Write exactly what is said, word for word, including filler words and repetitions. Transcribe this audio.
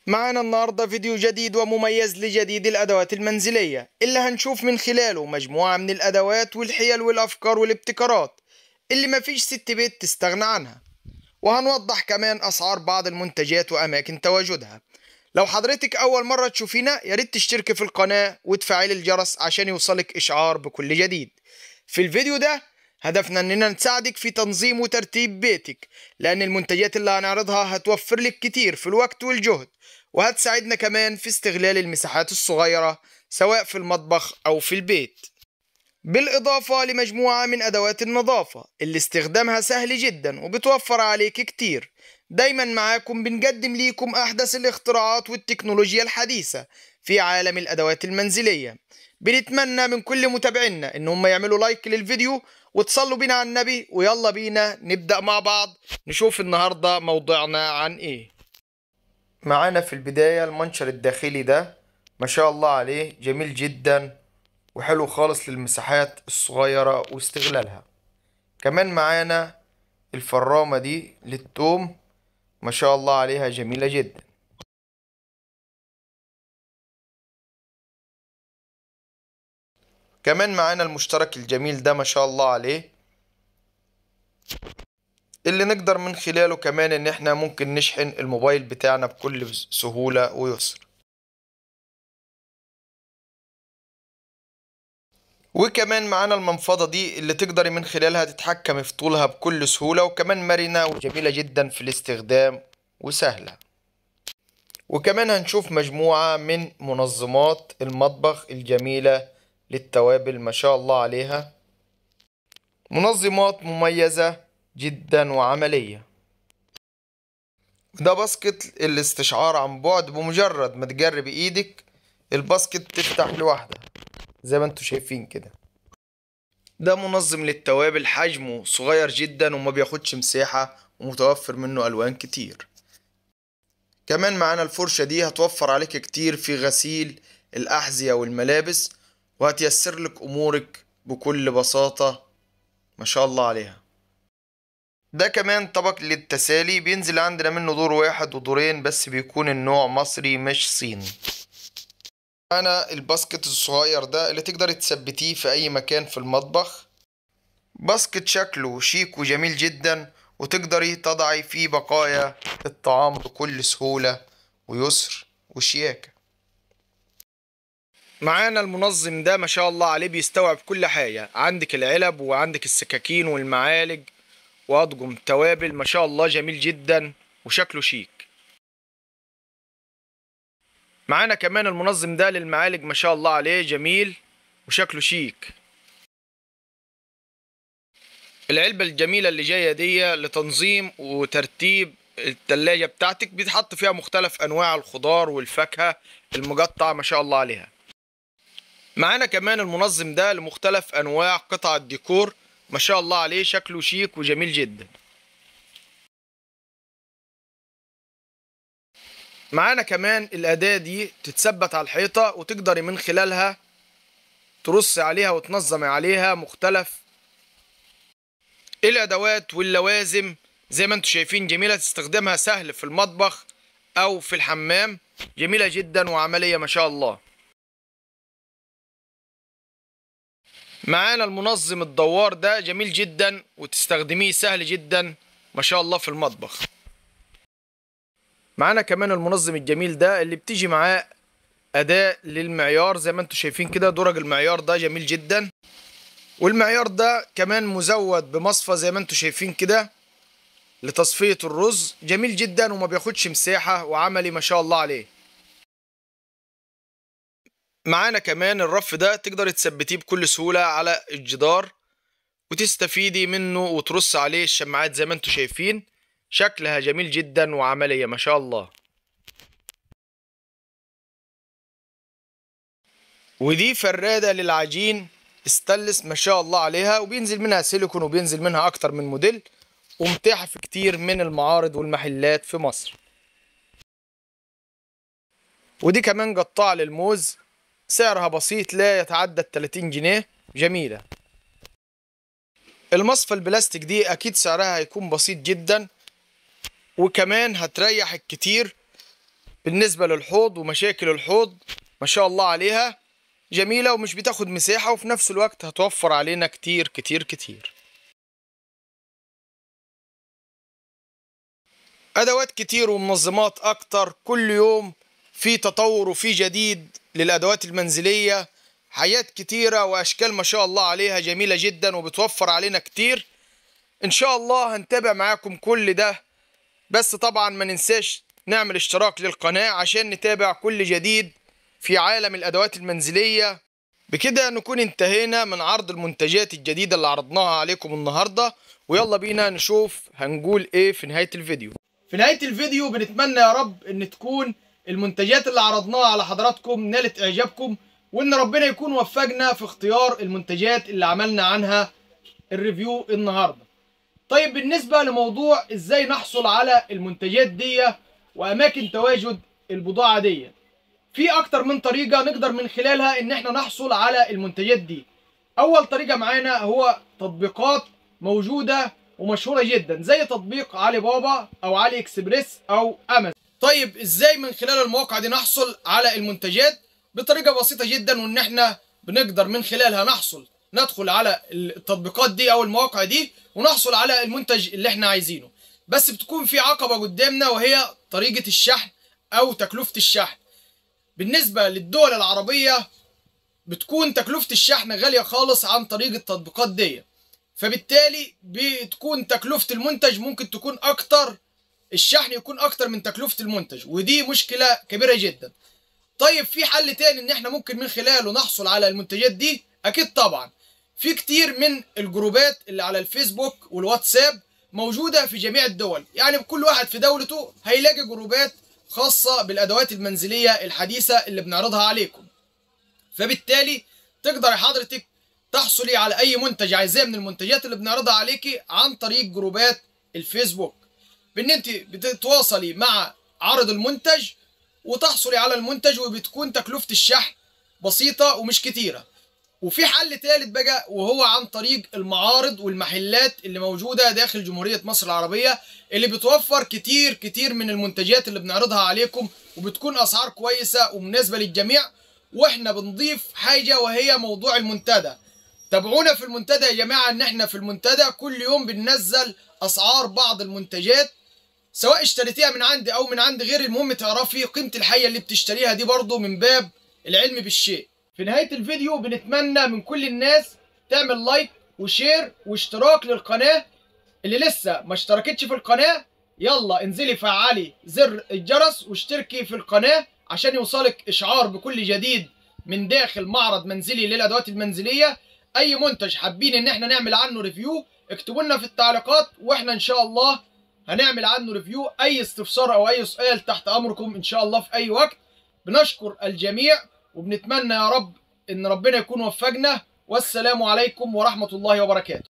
معنا النهاردة فيديو جديد ومميز لجديد الأدوات المنزلية اللي هنشوف من خلاله مجموعة من الأدوات والحيل والأفكار والابتكارات اللي مفيش ست بيت تستغنى عنها، وهنوضح كمان أسعار بعض المنتجات وأماكن تواجدها. لو حضرتك أول مرة تشوفينا ياريت تشتركي في القناة وتفعيل الجرس عشان يوصلك إشعار بكل جديد. في الفيديو ده هدفنا اننا نساعدك في تنظيم وترتيب بيتك، لان المنتجات اللي هنعرضها هتوفر لك كتير في الوقت والجهد، وهتساعدنا كمان في استغلال المساحات الصغيرة سواء في المطبخ او في البيت، بالاضافة لمجموعة من ادوات النظافة اللي استخدامها سهل جدا وبتوفر عليك كتير. دايما معاكم بنقدم ليكم احدث الاختراعات والتكنولوجيا الحديثة في عالم الادوات المنزلية. بنتمنى من كل متابعينا ان هم يعملوا لايك للفيديو وتصلوا بينا على النبي، ويلا بينا نبدأ مع بعض نشوف النهاردة موضوعنا عن ايه. معانا في البداية المنشر الداخلي ده، ما شاء الله عليه جميل جدا وحلو خالص للمساحات الصغيرة واستغلالها. كمان معانا الفرامة دي للتوم، ما شاء الله عليها جميلة جدا. كمان معانا المشترك الجميل ده ما شاء الله عليه، اللي نقدر من خلاله كمان ان احنا ممكن نشحن الموبايل بتاعنا بكل سهولة ويسر. وكمان معانا المنفضة دي اللي تقدري من خلالها تتحكمي في طولها بكل سهولة، وكمان مرنة وجميلة جدا في الاستخدام وسهلة. وكمان هنشوف مجموعة من منظمات المطبخ الجميلة للتوابل، ما شاء الله عليها منظمات مميزة جدا وعملية. ده باسكت الاستشعار عن بعد، بمجرد ما تجرب ايدك الباسكت تفتح لوحدها زي ما انتوا شايفين كده. ده منظم للتوابل، حجمه صغير جدا وما بياخدش مساحة ومتوفر منه الوان كتير. كمان معانا الفرشة دي هتوفر عليك كتير في غسيل الأحذية والملابس، وهتيسر لك أمورك بكل بساطة ما شاء الله عليها. ده كمان طبق للتسالي، بينزل عندنا منه دور واحد ودورين، بس بيكون النوع مصري مش صيني. معانا الباسكت الصغير ده اللي تقدر تثبتيه في أي مكان في المطبخ. باسكت شكله شيك وجميل جدا، وتقدري تضعي فيه بقايا الطعام بكل سهولة ويسر وشياكة. معانا المنظم ده ما شاء الله عليه بيستوعب كل حاجة، عندك العلب وعندك السكاكين والمعالج وأطقم توابل، ما شاء الله جميل جدا وشكله شيك. معانا كمان المنظم ده للمعالج، ما شاء الله عليه جميل وشكله شيك. العلبة الجميلة اللي جاية دي لتنظيم وترتيب التلاجة بتاعتك، بيتحط فيها مختلف أنواع الخضار والفاكهة المقطعة ما شاء الله عليها. معانا كمان المنظم ده لمختلف أنواع قطع الديكور، ما شاء الله عليه شكله شيك وجميل جدا. معانا كمان الأداة دي تتثبت على الحيطة، وتقدري من خلالها ترصي عليها وتنظمي عليها مختلف الأدوات واللوازم زي ما انتم شايفين. جميلة، تستخدمها سهل في المطبخ أو في الحمام، جميلة جدا وعملية ما شاء الله. معانا المنظم الدوار ده جميل جدا وتستخدميه سهل جدا ما شاء الله في المطبخ. معانا كمان المنظم الجميل ده اللي بتيجي معاه أداة للمعيار زي ما انتم شايفين كده. درج المعيار ده جميل جدا، والمعيار ده كمان مزود بمصفى زي ما انتم شايفين كده لتصفية الرز، جميل جدا وما بياخدش مساحة وعملي ما شاء الله عليه. معانا كمان الرف ده تقدر تثبتيه بكل سهولة على الجدار وتستفيدي منه وترص عليه الشماعات زي ما انتم شايفين، شكلها جميل جدا وعملية ما شاء الله. ودي فرادة للعجين استانلس ما شاء الله عليها، وبينزل منها سيليكون وبينزل منها اكتر من موديل، ومتاحة في كتير من المعارض والمحلات في مصر. ودي كمان قطاعة للموز، سعرها بسيط لا يتعدى التلاتين جنيه، جميلة. المصفى البلاستيك دي اكيد سعرها هيكون بسيط جدا، وكمان هتريحك كتير بالنسبة للحوض ومشاكل الحوض ما شاء الله عليها جميلة ومش بتاخد مساحة، وفي نفس الوقت هتوفر علينا كتير كتير كتير. أدوات كتير ومنظمات أكتر، كل يوم في تطور وفي جديد للأدوات المنزلية، حاجات كتيرة وأشكال ما شاء الله عليها جميلة جدا وبتوفر علينا كتير. إن شاء الله هنتابع معاكم كل ده، بس طبعا ما ننساش نعمل اشتراك للقناة عشان نتابع كل جديد في عالم الأدوات المنزلية. بكده نكون انتهينا من عرض المنتجات الجديدة اللي عرضناها عليكم النهاردة، ويلا بينا نشوف هنقول ايه في نهاية الفيديو. في نهاية الفيديو بنتمنى يا رب ان تكون المنتجات اللي عرضناها على حضراتكم نالت اعجابكم، وان ربنا يكون وفقنا في اختيار المنتجات اللي عملنا عنها الريفيو النهاردة. طيب بالنسبة لموضوع ازاي نحصل على المنتجات دي واماكن تواجد البضاعة دي، في اكتر من طريقة نقدر من خلالها ان احنا نحصل على المنتجات دي. اول طريقة معانا هو تطبيقات موجودة ومشهورة جدا زي تطبيق علي بابا او علي اكسبريس او امازون. طيب ازاي من خلال المواقع دي نحصل على المنتجات؟ بطريقة بسيطة جدا، وان احنا بنقدر من خلالها نحصل ندخل على التطبيقات دي او المواقع دي ونحصل على المنتج اللي احنا عايزينه. بس بتكون في عقبة قدامنا وهي طريقة الشحن او تكلفة الشحن. بالنسبة للدول العربية بتكون تكلفة الشحن غالية خالص عن طريق التطبيقات دي، فبالتالي بتكون تكلفة المنتج ممكن تكون أكتر، الشحن يكون أكتر من تكلفة المنتج، ودي مشكلة كبيرة جدا. طيب في حل تاني إن إحنا ممكن من خلاله نحصل على المنتجات دي؟ أكيد طبعا في كتير من الجروبات اللي على الفيسبوك والواتساب موجودة في جميع الدول، يعني كل واحد في دولته هيلاقي جروبات خاصة بالأدوات المنزلية الحديثة اللي بنعرضها عليكم. فبالتالي تقدر حضرتك تحصلي على أي منتج عايزاه من المنتجات اللي بنعرضها عليكي عن طريق جروبات الفيسبوك، بإن أنت بتتواصلي مع عرض المنتج وتحصلي على المنتج، وبتكون تكلفة الشحن بسيطة ومش كتيرة. وفي حل تالت بقى وهو عن طريق المعارض والمحلات اللي موجودة داخل جمهورية مصر العربية، اللي بتوفر كتير كتير من المنتجات اللي بنعرضها عليكم، وبتكون أسعار كويسة ومناسبة للجميع. واحنا بنضيف حاجة وهي موضوع المنتدى. تابعونا في المنتدى يا جماعة، ان احنا في المنتدى كل يوم بننزل اسعار بعض المنتجات سواء اشتريتيها من عندي او من عند غيري، المهم تعرفي قيمة الحاجة اللي بتشتريها دي برضو من باب العلم بالشيء. في نهاية الفيديو بنتمنى من كل الناس تعمل لايك وشير واشتراك للقناة. اللي لسه ما اشتركتش في القناة يلا انزلي فعلي زر الجرس واشتركي في القناة عشان يوصلك اشعار بكل جديد من داخل معرض منزلي للادوات المنزلية. اي منتج حابين ان احنا نعمل عنه ريفيو اكتبوا لنا في التعليقات، واحنا ان شاء الله هنعمل عنه ريفيو. اي استفسار او اي سؤال تحت امركم ان شاء الله في اي وقت. بنشكر الجميع وبنتمنى يا رب ان ربنا يكون وفقنا، والسلام عليكم ورحمة الله وبركاته.